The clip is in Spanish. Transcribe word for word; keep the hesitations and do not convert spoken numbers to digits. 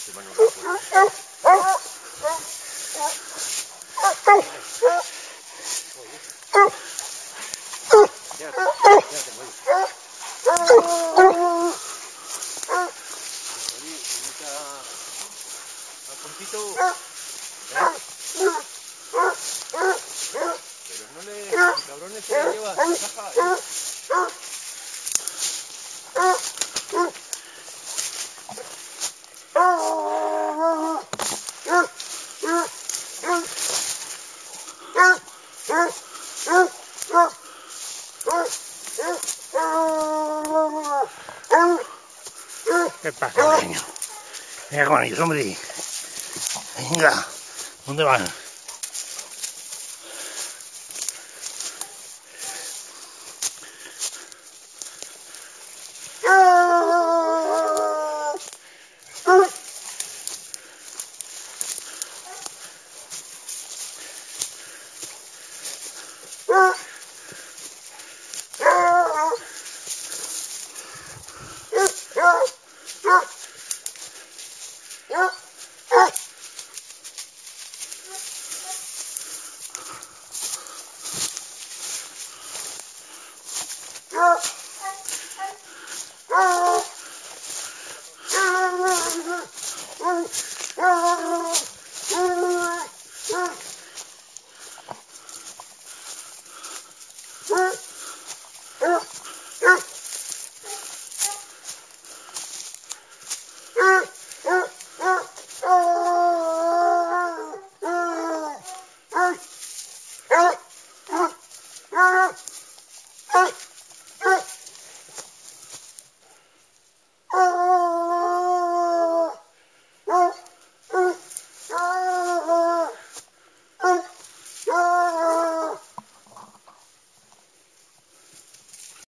este mano rápido. Quédate, quédate, güey. A puntito. Pero no le... El cabrón ese le lleva la caja, ¿eh? ¿Qué pasa, pequeño? Venga con ellos, hombre. Venga, ¿dónde van?